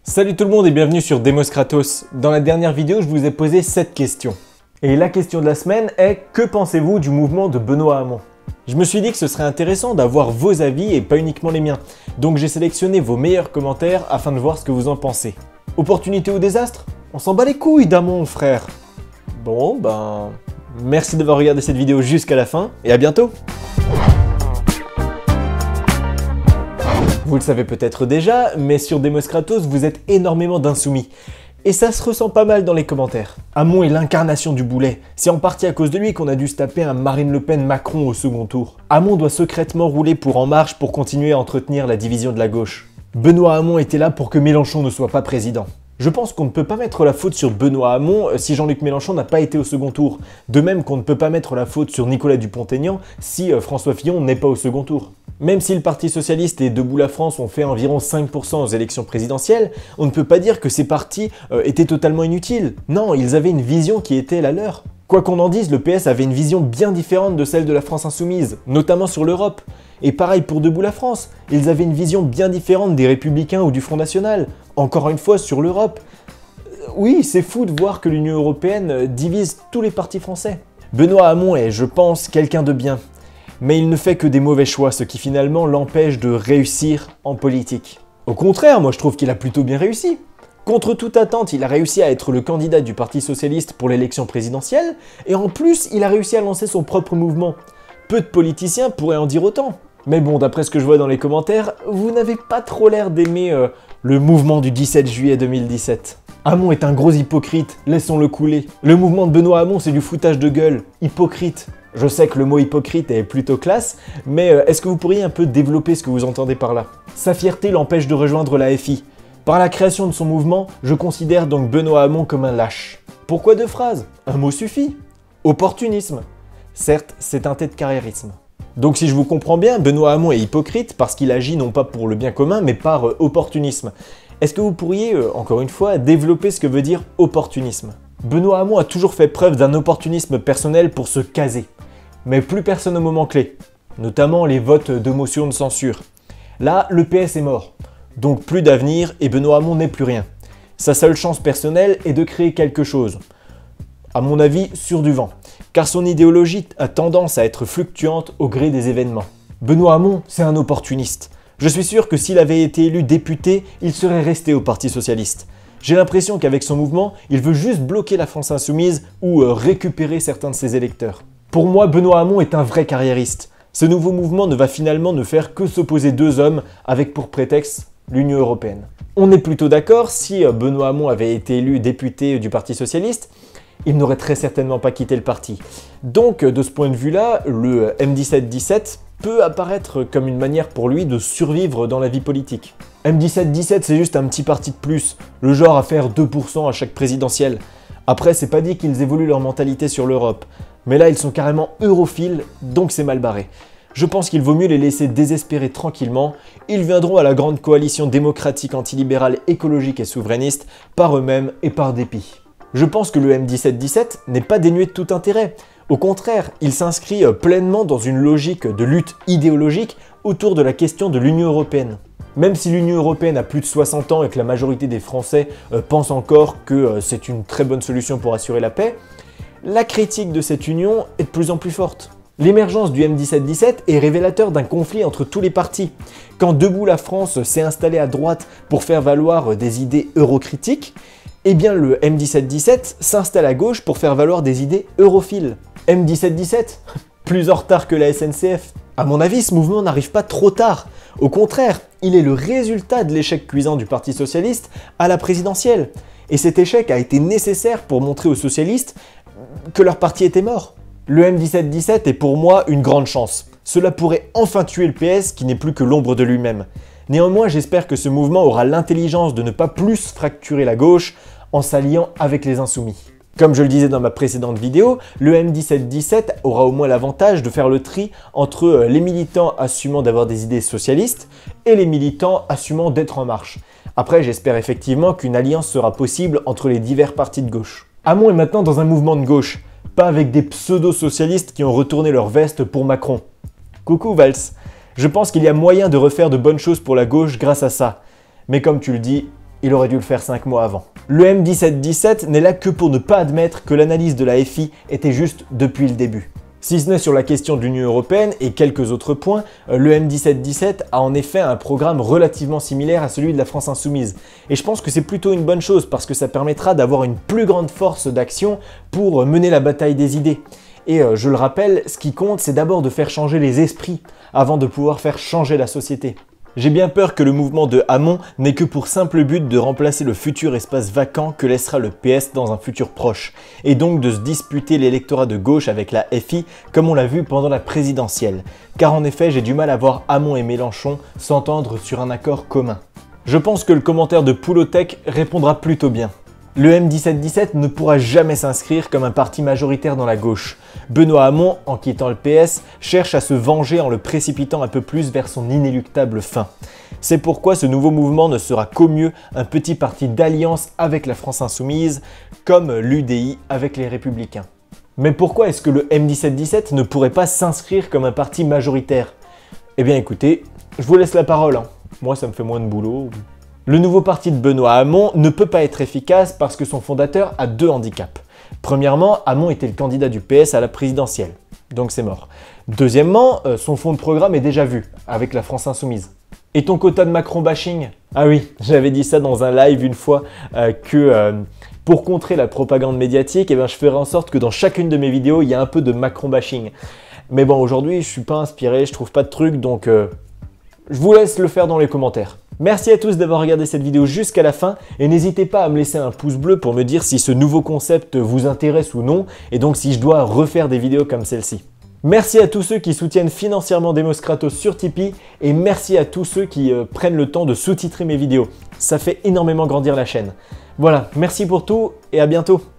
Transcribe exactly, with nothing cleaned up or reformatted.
Salut tout le monde et bienvenue sur Demos Kratos. Dans la dernière vidéo, je vous ai posé sept questions. Et la question de la semaine est « Que pensez-vous du mouvement de Benoît Hamon ?» Je me suis dit que ce serait intéressant d'avoir vos avis et pas uniquement les miens. Donc j'ai sélectionné vos meilleurs commentaires afin de voir ce que vous en pensez. Opportunité ou désastre? On s'en bat les couilles d'Hamon, frère. Bon, ben... Merci d'avoir regardé cette vidéo jusqu'à la fin et à bientôt. Vous le savez peut-être déjà, mais sur Demos Kratos, vous êtes énormément d'insoumis. Et ça se ressent pas mal dans les commentaires. Hamon est l'incarnation du boulet. C'est en partie à cause de lui qu'on a dû se taper un Marine Le Pen Macron au second tour. Hamon doit secrètement rouler pour En Marche pour continuer à entretenir la division de la gauche. Benoît Hamon était là pour que Mélenchon ne soit pas président. Je pense qu'on ne peut pas mettre la faute sur Benoît Hamon si Jean-Luc Mélenchon n'a pas été au second tour. De même qu'on ne peut pas mettre la faute sur Nicolas Dupont-Aignan si François Fillon n'est pas au second tour. Même si le Parti Socialiste et Debout la France ont fait environ cinq pour cent aux élections présidentielles, on ne peut pas dire que ces partis euh, étaient totalement inutiles. Non, ils avaient une vision qui était la leur. Quoi qu'on en dise, le P S avait une vision bien différente de celle de la France Insoumise, notamment sur l'Europe. Et pareil pour Debout la France, ils avaient une vision bien différente des Républicains ou du Front National. Encore une fois, sur l'Europe. Oui, c'est fou de voir que l'Union Européenne divise tous les partis français. Benoît Hamon est, je pense, quelqu'un de bien. Mais il ne fait que des mauvais choix, ce qui finalement l'empêche de réussir en politique. Au contraire, moi je trouve qu'il a plutôt bien réussi. Contre toute attente, il a réussi à être le candidat du Parti Socialiste pour l'élection présidentielle, et en plus, il a réussi à lancer son propre mouvement. Peu de politiciens pourraient en dire autant. Mais bon, d'après ce que je vois dans les commentaires, vous n'avez pas trop l'air d'aimer euh, le mouvement du dix-sept juillet deux mille dix-sept. Hamon est un gros hypocrite, laissons-le couler. Le mouvement de Benoît Hamon, c'est du foutage de gueule. Hypocrite. Je sais que le mot hypocrite est plutôt classe, mais euh, est-ce que vous pourriez un peu développer ce que vous entendez par là? Sa fierté l'empêche de rejoindre la F I. Par la création de son mouvement, je considère donc Benoît Hamon comme un lâche. Pourquoi deux phrases? Un mot suffit. Opportunisme. Certes, c'est teinté de carriérisme. Donc si je vous comprends bien, Benoît Hamon est hypocrite parce qu'il agit non pas pour le bien commun, mais par euh, opportunisme. Est-ce que vous pourriez, euh, encore une fois, développer ce que veut dire opportunisme? Benoît Hamon a toujours fait preuve d'un opportunisme personnel pour se caser. Mais plus personne au moment clé, notamment les votes de motion de censure. Là, le P S est mort, donc plus d'avenir et Benoît Hamon n'est plus rien. Sa seule chance personnelle est de créer quelque chose. À mon avis, sur du vent, car son idéologie a tendance à être fluctuante au gré des événements. Benoît Hamon, c'est un opportuniste. Je suis sûr que s'il avait été élu député, il serait resté au Parti Socialiste. J'ai l'impression qu'avec son mouvement, il veut juste bloquer la France Insoumise ou euh, récupérer certains de ses électeurs. Pour moi, Benoît Hamon est un vrai carriériste. Ce nouveau mouvement ne va finalement ne faire que s'opposer deux hommes avec pour prétexte l'Union Européenne. On est plutôt d'accord, si euh, Benoît Hamon avait été élu député du Parti Socialiste, il n'aurait très certainement pas quitté le parti. Donc, de ce point de vue-là, le M dix-sept dix-sept peut apparaître comme une manière pour lui de survivre dans la vie politique. M dix-sept dix-sept, c'est juste un petit parti de plus, le genre à faire deux pour cent à chaque présidentielle. Après, c'est pas dit qu'ils évoluent leur mentalité sur l'Europe. Mais là, ils sont carrément europhiles, donc c'est mal barré. Je pense qu'il vaut mieux les laisser désespérer tranquillement. Ils viendront à la grande coalition démocratique, antilibérale, écologique et souverainiste par eux-mêmes et par dépit. Je pense que le M dix-sept dix-sept n'est pas dénué de tout intérêt. Au contraire, il s'inscrit pleinement dans une logique de lutte idéologique autour de la question de l'Union Européenne. Même si l'Union Européenne a plus de soixante ans et que la majorité des Français euh, pensent encore que euh, c'est une très bonne solution pour assurer la paix, la critique de cette union est de plus en plus forte. L'émergence du M dix-sept dix-sept est révélateur d'un conflit entre tous les partis. Quand Debout la France s'est installé à droite pour faire valoir des idées eurocritiques, eh bien le M dix-sept dix-sept s'installe à gauche pour faire valoir des idées europhiles. M dix-sept dix-sept, plus en retard que la S N C F. À mon avis, ce mouvement n'arrive pas trop tard. Au contraire, il est le résultat de l'échec cuisant du Parti Socialiste à la présidentielle. Et cet échec a été nécessaire pour montrer aux socialistes que leur parti était mort. Le M dix-sept dix-sept est pour moi une grande chance. Cela pourrait enfin tuer le P S qui n'est plus que l'ombre de lui-même. Néanmoins, j'espère que ce mouvement aura l'intelligence de ne pas plus fracturer la gauche en s'alliant avec les insoumis. Comme je le disais dans ma précédente vidéo, le M dix-sept dix-sept aura au moins l'avantage de faire le tri entre les militants assumant d'avoir des idées socialistes et les militants assumant d'être en marche. Après, j'espère effectivement qu'une alliance sera possible entre les divers partis de gauche. Hamon est maintenant dans un mouvement de gauche, pas avec des pseudo-socialistes qui ont retourné leur veste pour Macron. Coucou Valls, je pense qu'il y a moyen de refaire de bonnes choses pour la gauche grâce à ça. Mais comme tu le dis, Il aurait dû le faire cinq mois avant. Le M dix-sept dix-sept n'est là que pour ne pas admettre que l'analyse de la F I était juste depuis le début. Si ce n'est sur la question de l'Union européenne et quelques autres points, le M dix-sept dix-sept a en effet un programme relativement similaire à celui de la France Insoumise. Et je pense que c'est plutôt une bonne chose parce que ça permettra d'avoir une plus grande force d'action pour mener la bataille des idées. Et euh, je le rappelle, ce qui compte, c'est d'abord de faire changer les esprits avant de pouvoir faire changer la société. J'ai bien peur que le mouvement de Hamon n'ait que pour simple but de remplacer le futur espace vacant que laissera le P S dans un futur proche, et donc de se disputer l'électorat de gauche avec la F I comme on l'a vu pendant la présidentielle. Car en effet, j'ai du mal à voir Hamon et Mélenchon s'entendre sur un accord commun. Je pense que le commentaire de Poulotech répondra plutôt bien. Le M dix-sept dix-sept ne pourra jamais s'inscrire comme un parti majoritaire dans la gauche. Benoît Hamon, en quittant le P S, cherche à se venger en le précipitant un peu plus vers son inéluctable fin. C'est pourquoi ce nouveau mouvement ne sera qu'au mieux un petit parti d'alliance avec la France Insoumise, comme l'U D I avec les Républicains. Mais pourquoi est-ce que le M dix-sept dix-sept ne pourrait pas s'inscrire comme un parti majoritaire? Eh bien écoutez, je vous laisse la parole, hein. Moi ça me fait moins de boulot. Le nouveau parti de Benoît Hamon ne peut pas être efficace parce que son fondateur a deux handicaps. Premièrement, Hamon était le candidat du P S à la présidentielle, donc c'est mort. Deuxièmement, son fond de programme est déjà vu, avec la France Insoumise. Et ton quota de Macron bashing? Ah oui, j'avais dit ça dans un live une fois, euh, que euh, pour contrer la propagande médiatique, eh bien, je ferai en sorte que dans chacune de mes vidéos, il y a un peu de Macron bashing. Mais bon, aujourd'hui, je suis pas inspiré, je trouve pas de truc, donc euh, je vous laisse le faire dans les commentaires. Merci à tous d'avoir regardé cette vidéo jusqu'à la fin et n'hésitez pas à me laisser un pouce bleu pour me dire si ce nouveau concept vous intéresse ou non et donc si je dois refaire des vidéos comme celle-ci. Merci à tous ceux qui soutiennent financièrement Demos Kratos sur Tipeee et merci à tous ceux qui euh, prennent le temps de sous-titrer mes vidéos. Ça fait énormément grandir la chaîne. Voilà, merci pour tout et à bientôt.